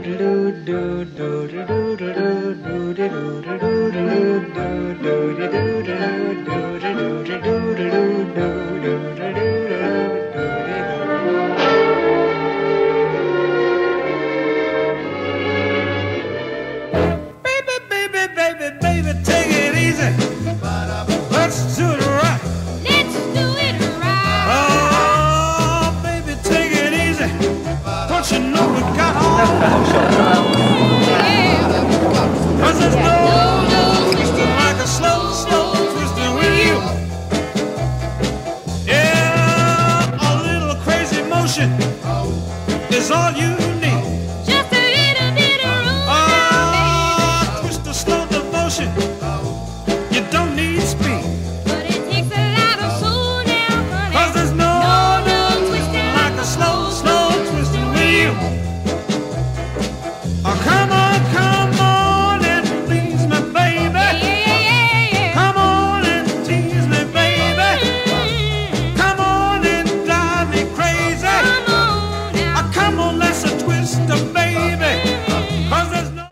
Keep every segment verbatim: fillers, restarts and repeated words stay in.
Is all you need. Just a little bit of room. Ah, twist of slow devotion. You don't need speed. But it takes a lot of soul now, honey. 'Cause there's no, no, no twisting like a slow, slow twisting wheel. Oh, come on, come on and please me, baby. Yeah, yeah, yeah, yeah. Come on and tease me, baby. Mm-hmm. Come on and drive me crazy. Come on. Come on, let's a twist the baby. Cause there's no.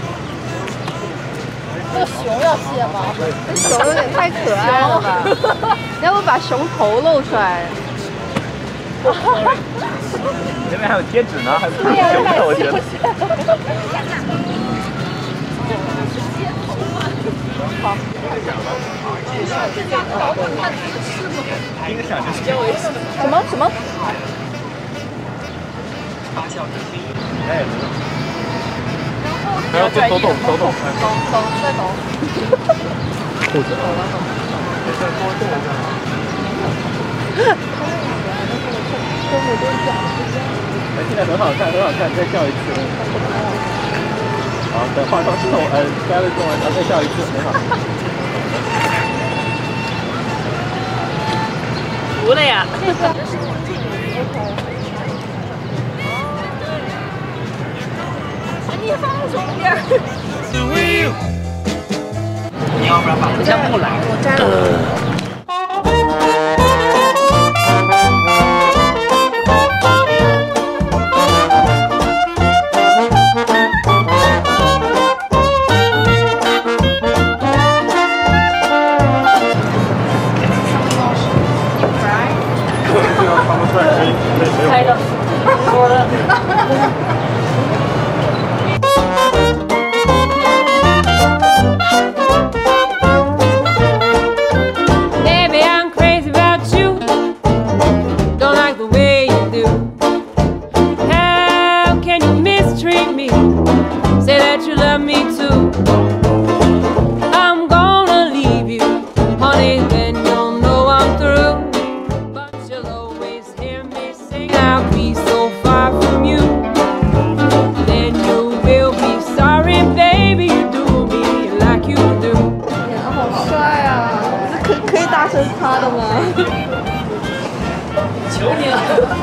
这熊要卸吗？这熊有点太可爱了吧？你要不把熊头露出来？ 这边还有贴纸呢，还不是熊头，我觉得。好。什么什么？ 哎，还要再抖抖抖抖，抖抖再抖，裤子抖了抖，再多动一下。中午都讲，哎，现在很好看，很好看，再笑一次。好，等化妆之后，呃，该会做完，然后再笑一次，很好。服了呀。 你放松点。你要不然把这项目来，我摘了。拍的，说的。 他的吗？ 求你了！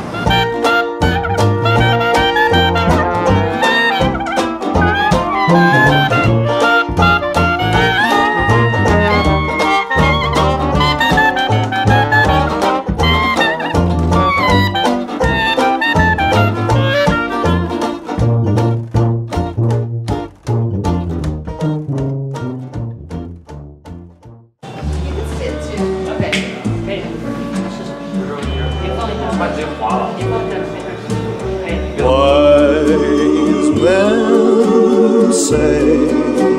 Wise men say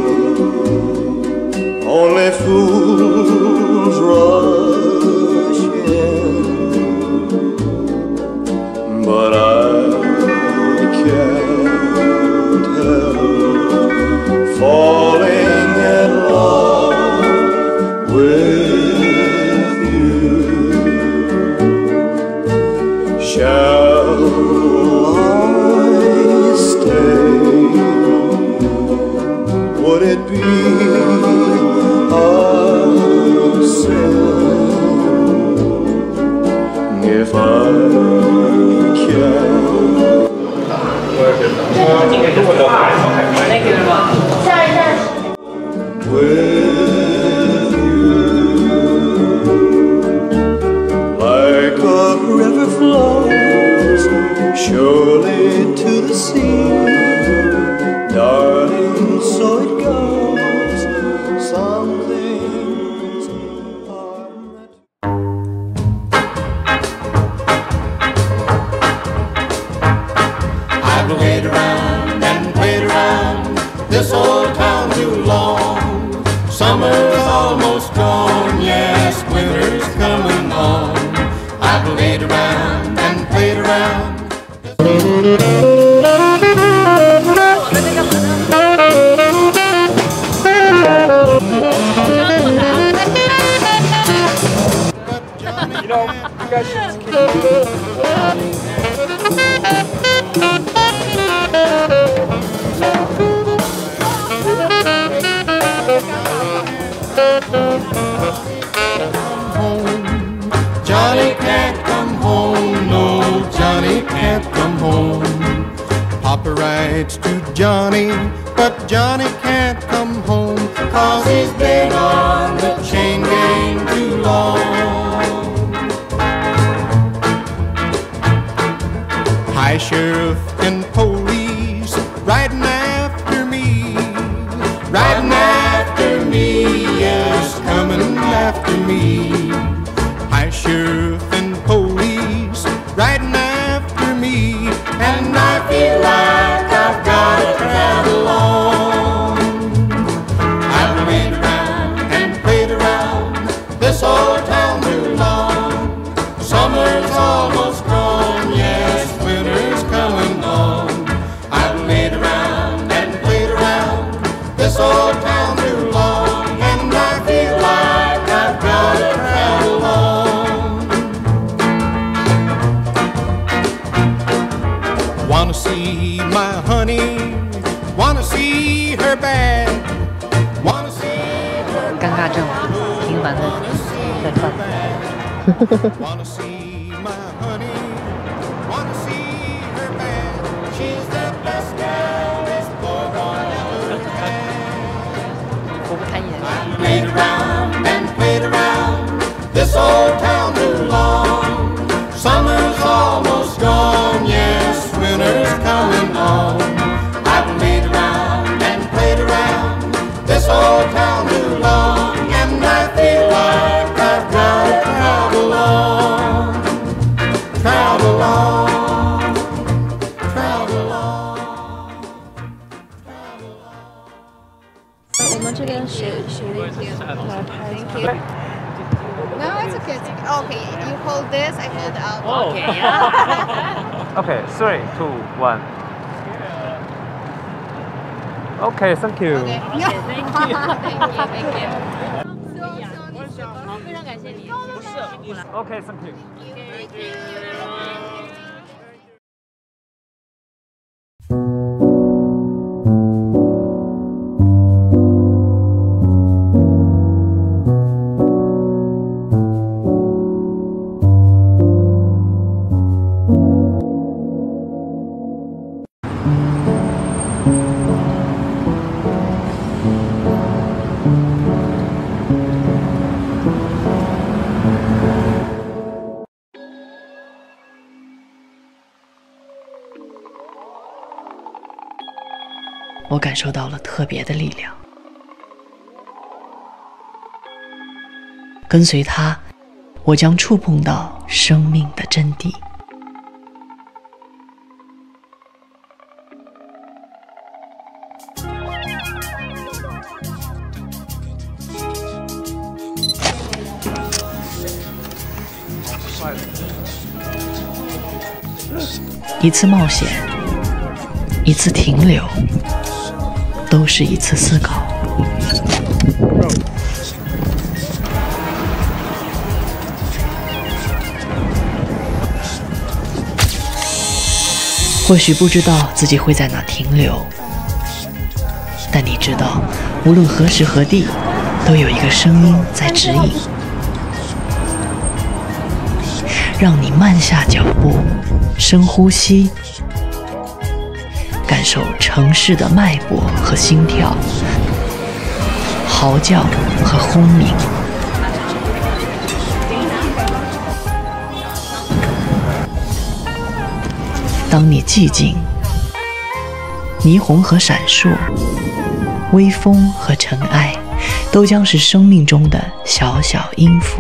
only fools rush in, but I can't help falling in love with you. Shall I stay? Would it be a sin if I can't? 下一站。 With you, like a river flows surely to the sea. I've laid around and played around this old town too long. Summer's almost gone, yes, winter's coming on. I've laid around and played around. You know, you guys should keep home. Johnny can't come home, no, Johnny can't come home. Papa writes to Johnny, but Johnny can't come home, 'cause he's been on the chain gang too long. High sheriff and police riding after me, riding after me, yes, coming after me. High sheriff and police riding after me, and I feel like I've got to travel on. I've played around and played around this old town too long. Summer's almost gone, yes, winter's coming on. I've played around and played around this old town too long, and I feel like I've got to travel on. Wanna see my honey, wanna see her bad, wanna see her 尴尬症频繁的在犯。 wanna see my honey, wanna see her bad. She's the best gal this boy ever had. 我不看眼。 Played around and played around this old town too long. Summer's almost gone, yes, winter's coming on. I've played around and played around this old town too long, and I feel like I've got to travel on, travel on, travel on, travel on. 我们这边谁谁来拍 Thank you. No, it's okay. It's okay. Okay, you hold this, I hold out. Oh. Okay, yeah. Okay, three, two, one. Okay, thank you. Okay. Thank you, thank you, thank you. 好，非常感谢你。不是，不是。 Okay, thank you. Thank you. 我感受到了特别的力量，跟随它，我将触碰到生命的真谛。一次冒险，一次停留，都是一次思考。或许不知道自己会在哪停留，但你知道，无论何时何地，都有一个声音在指引，让你慢下脚步，深呼吸，感受城市的脉搏和心跳，嚎叫和轰鸣。当你寂静，霓虹和闪烁，微风和尘埃，都将是生命中的小小音符。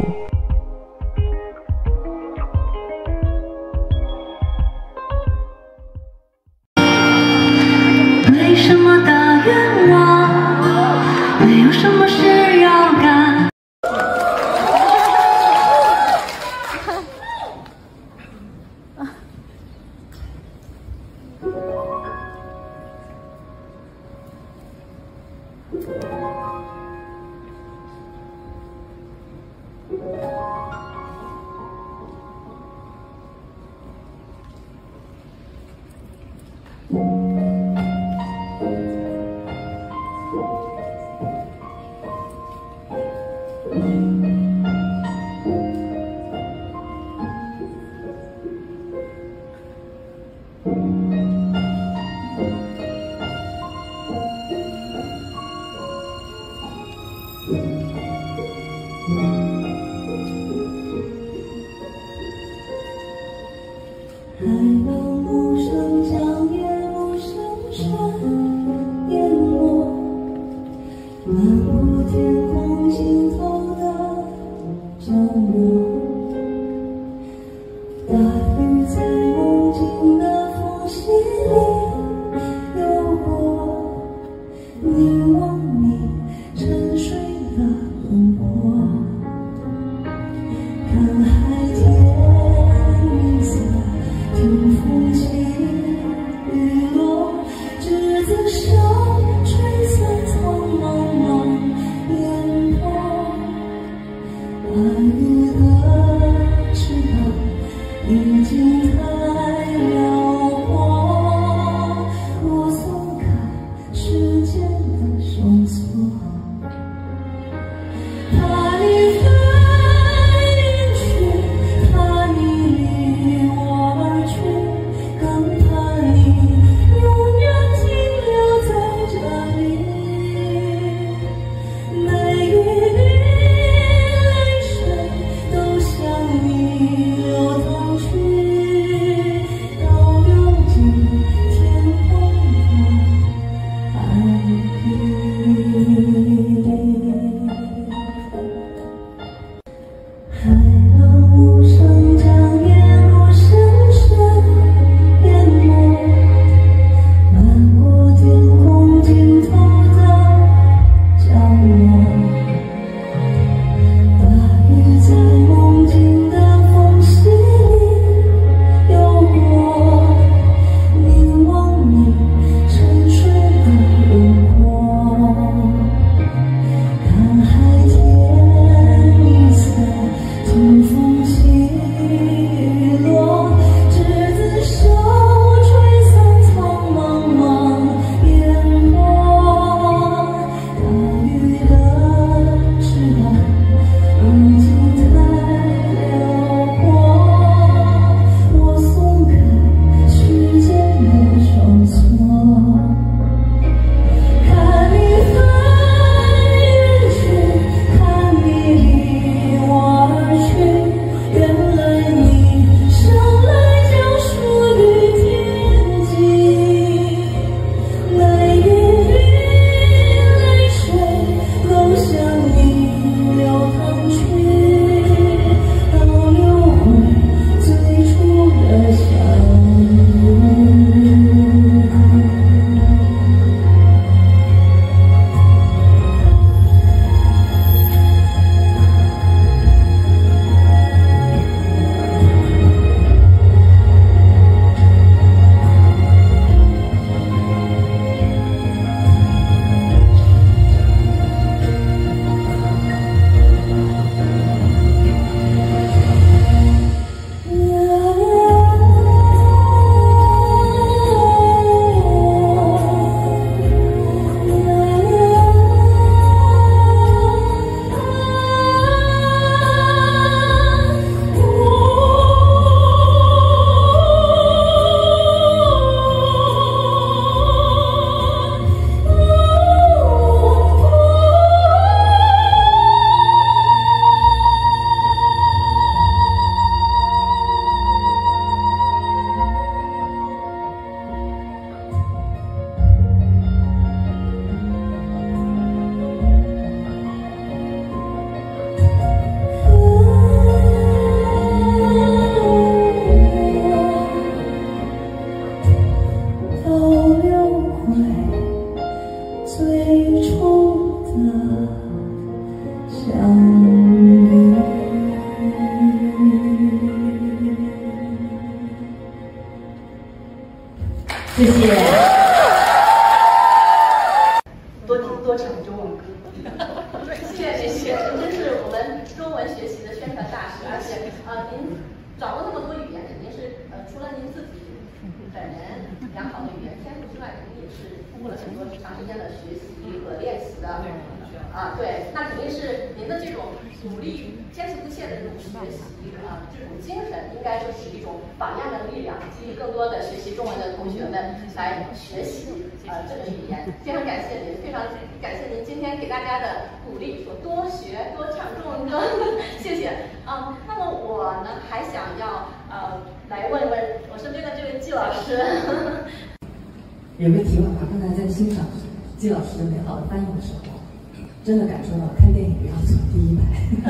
唱中文歌。谢谢您，谢谢，真是我们中文学习的宣传大使，而且呃，您掌握那么多语言，肯定是呃，除了您自己本人良好的语言天赋之外，肯定也是通过了很多长时间的学习和练习的。啊，对，那肯定是您的这种努力、坚持不懈的这种学习啊，这种精神，应该就是一种榜样的力量，激励更多的学习中文的同学们来学习呃这个语言。非常感谢您，非常感谢您今天给大家的鼓励，说多学多唱中文歌，谢谢。嗯，那么我呢还想要呃来问一问我身边的这位季老师。 有个题外话，刚才在欣赏季老师的美好的翻译的时候，真的感受到看电影要坐第一排。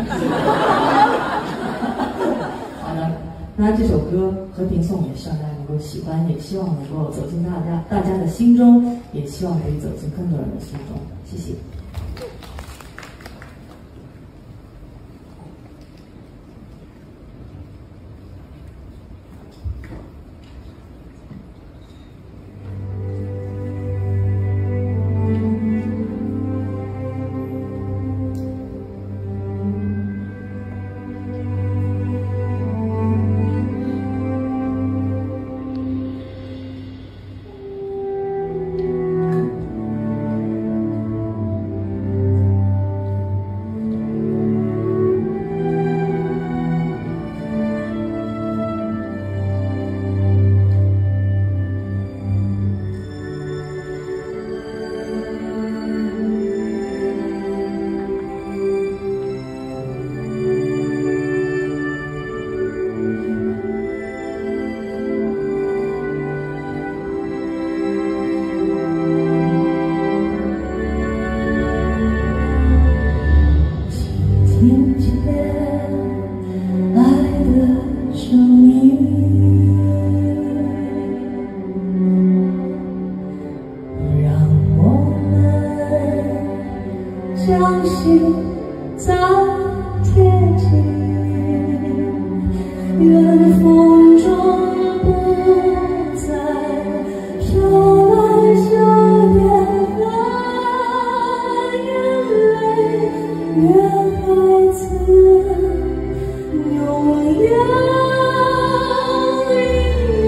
好的，那这首歌《和平颂》也希望大家能够喜欢，也希望能够走进大家大家的心中，也希望可以走进更多人的心中。谢谢。 相信在贴近，远风中不再飘来笑脸和眼泪，愿孩子永远离你。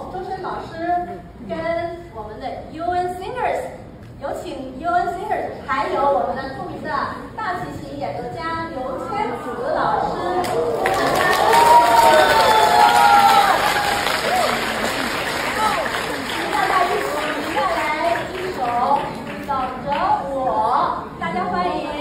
周深老师跟我们的 U N Singers， 有请 U N Singers， 还有我们的著名的大提琴演奏家刘千子老师。大家一起带来一首《等着我》，大家欢迎。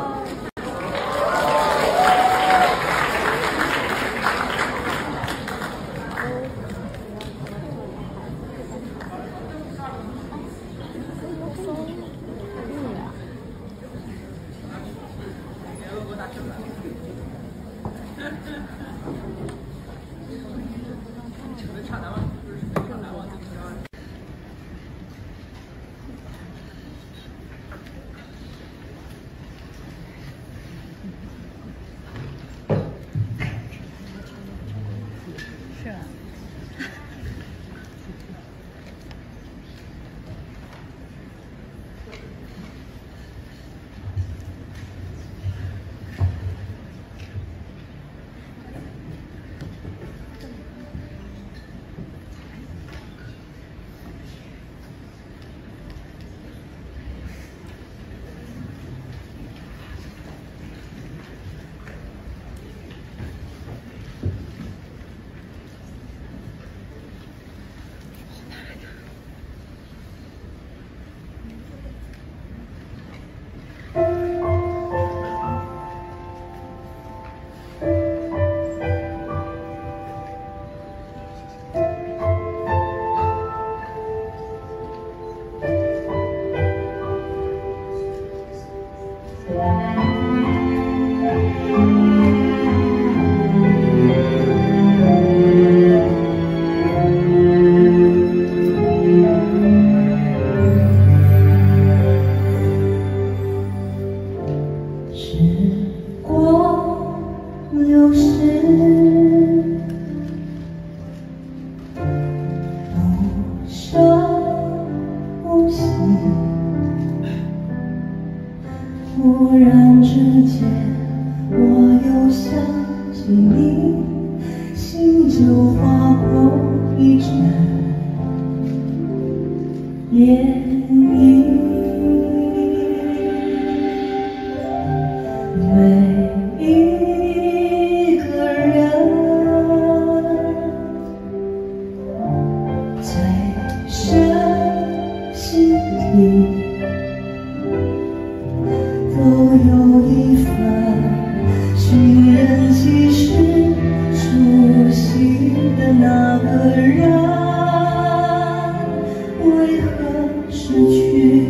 忽然之间，我又想起你，心就划过一阵涟漪。每一个人最深心底都有一份寻人启事，熟悉的那个人为何失去？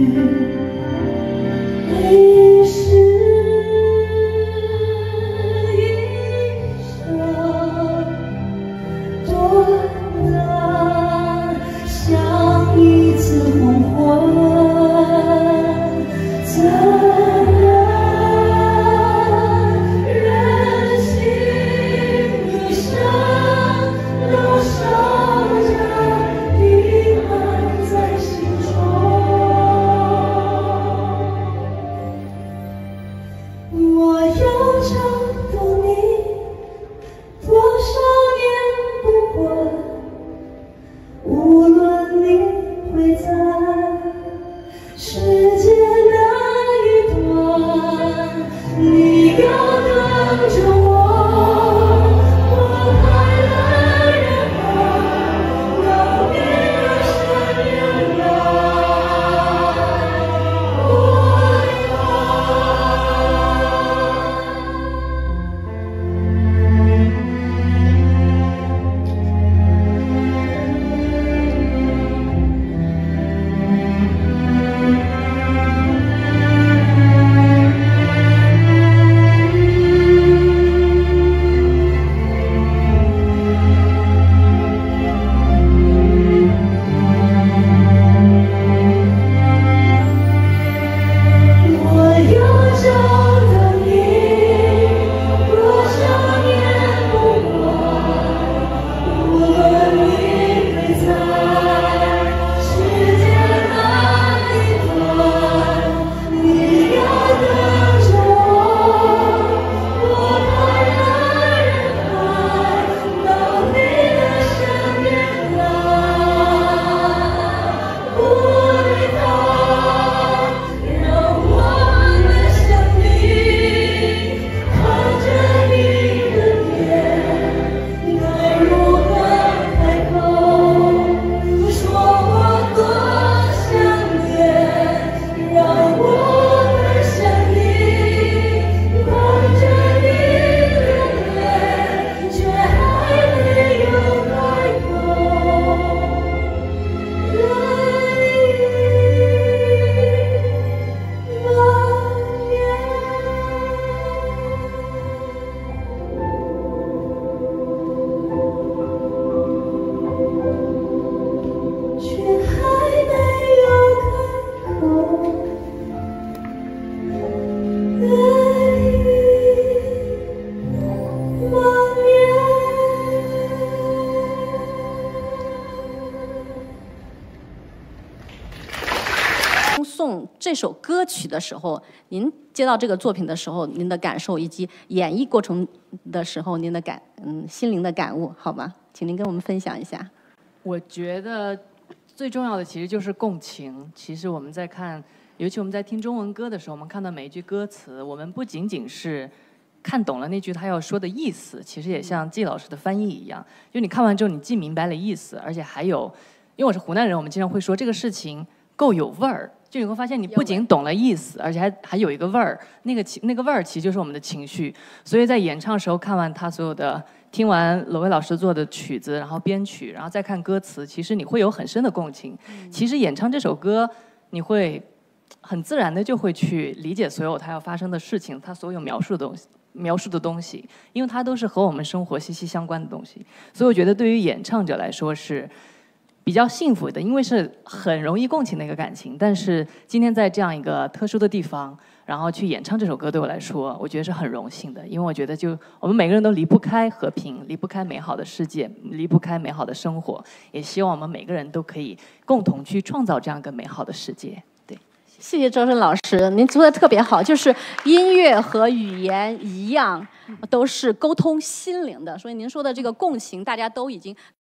诵这首歌曲的时候，您接到这个作品的时候，您的感受，以及演绎过程的时候您的感嗯心灵的感悟，好吗？请您跟我们分享一下。 我觉得最重要的其实就是共情。其实我们在看，尤其我们在听中文歌的时候，我们看到每一句歌词，我们不仅仅是看懂了那句他要说的意思，其实也像季老师的翻译一样，就你看完之后，你既明白了意思，而且还有，因为我是湖南人，我们经常会说这个事情够有味儿。就你会发现，你不仅懂了意思，而且还还有一个味儿，那个情那个味儿其实就是我们的情绪。所以在演唱的时候，看完他所有的，听完罗威老师做的曲子，然后编曲，然后再看歌词，其实你会有很深的共情。其实演唱这首歌，你会很自然的就会去理解所有它要发生的事情，它所有描述的东西。描述的东西，因为它都是和我们生活息息相关的东西，所以我觉得对于演唱者来说是比较幸福的，因为是很容易共情的一个感情。但是今天在这样一个特殊的地方，然后去演唱这首歌，对我来说，我觉得是很荣幸的，因为我觉得就我们每个人都离不开和平，离不开美好的世界，离不开美好的生活，也希望我们每个人都可以共同去创造这样一个美好的世界。 谢谢周深老师，您说的特别好，就是音乐和语言一样，都是沟通心灵的，所以您说的这个共情，大家都已经